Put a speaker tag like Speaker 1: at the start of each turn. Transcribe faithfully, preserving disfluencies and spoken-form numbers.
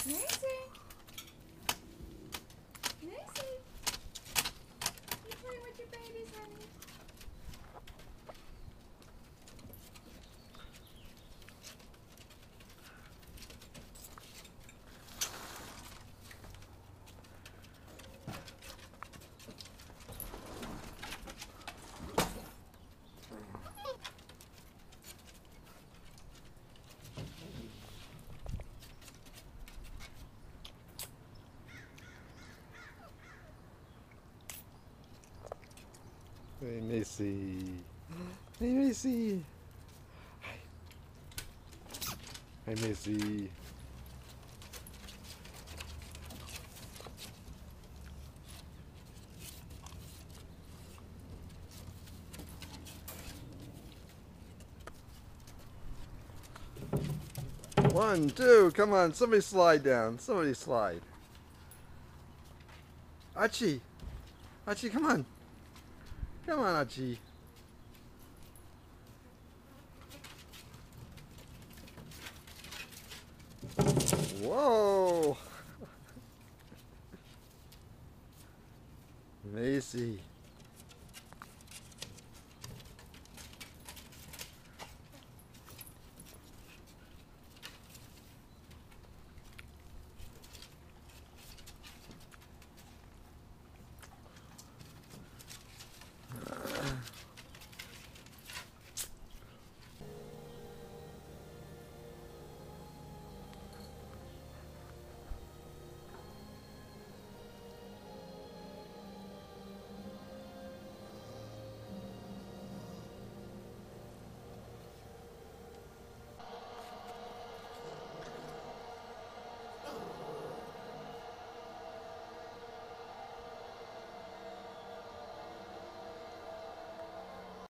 Speaker 1: Macy. Macy. You playing with your babies, honey?
Speaker 2: Hey, Macy. Hey, Macy. Hi. Hey, Macy. One, two, come on, somebody slide down. Somebody slide. Archie. Archie, come on. Come on, Archie. Whoa. Macy.